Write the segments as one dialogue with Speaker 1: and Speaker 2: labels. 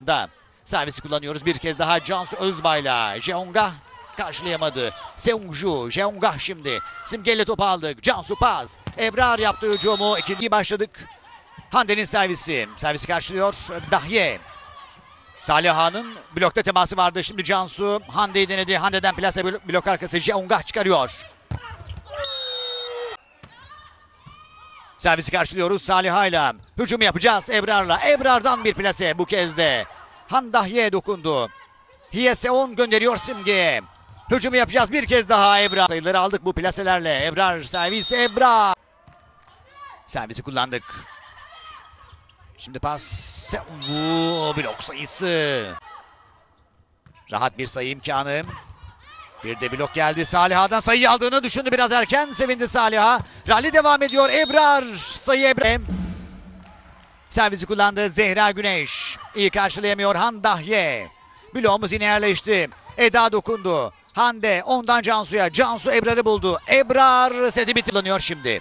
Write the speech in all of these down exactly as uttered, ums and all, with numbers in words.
Speaker 1: Da servisi kullanıyoruz bir kez daha Cansu Özbay'la. Jeonga karşılayamadı. Seungju, Jeonga şimdi. Simge'yle topu aldık. Cansu pas. Ebrar yaptı hücumu. İkinci başladık. Hande'nin servisi. Servisi karşılıyor Dahye. Saliha'nın blokta teması vardı. Şimdi Cansu Hande'yi denedi. Hande'den plase blok arkası. Jeonga çıkarıyor. Servisi karşılıyoruz Saliha'yla. Hücumu yapacağız Ebrar'la. Ebrar'dan bir plase bu kez de. Handahye dokundu. Hyeseon gönderiyor Simge'ye. Hücumu yapacağız bir kez daha Ebrar. Sayıları aldık bu plaselerle. Ebrar servis Ebrar. Servisi kullandık. Şimdi pas. Bu blok sayısı. Rahat bir sayı imkanı. Bir de blok geldi. Saliha'dan sayı aldığını düşündü biraz erken. Sevindi Saliha. Rally devam ediyor. Ebrar. Sayı Ebrar. Servisi kullandı Zehra Güneş. İyi karşılayamıyor Handahye. Bloğumuz yine yerleşti. Eda dokundu. Hande ondan Cansu'ya. Cansu Ebrar'ı buldu. Ebrar seti bitiriliyor şimdi.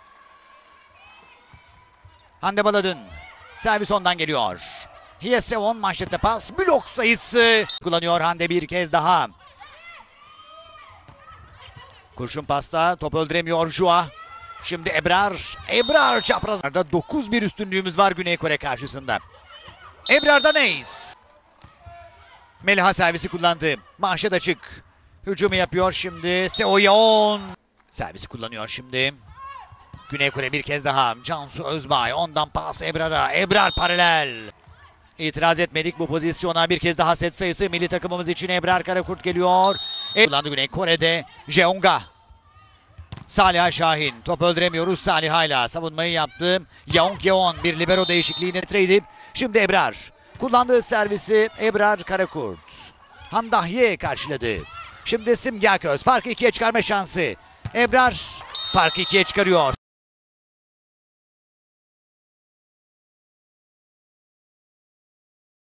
Speaker 1: Hande Baladın. Servis ondan geliyor. Hyeseon manşette pas. Blok sayısı. Kullanıyor Hande bir kez daha. Kurşun pasta. Top öldüremiyor Jua. Şimdi Ebrar. Ebrar çaprazlarda dokuz bir üstünlüğümüz var Güney Kore karşısında. Ebrar'dan ace. Meliha servisi kullandı. Manşet açık. Hücumu yapıyor şimdi. Seoyeon. Servisi kullanıyor şimdi. Güney Kore bir kez daha. Cansu Özbay. Ondan pas Ebrar'a. Ebrar paralel. İtiraz etmedik bu pozisyona. Bir kez daha set sayısı milli takımımız için. Ebrar Karakurt geliyor. E kullandı Güney Kore'de. Jeonga. Saliha Şahin. Top öldüremiyoruz Saliha'yla. Savunmayı yaptı. Yeong Yeon bir libero değişikliğine trade. Şimdi Ebrar. Kullandığı servisi Ebrar Karakurt. Handahye karşıladı. Şimdi Simge Aköz. Farkı ikiye çıkarma şansı. Ebrar farkı ikiye çıkarıyor.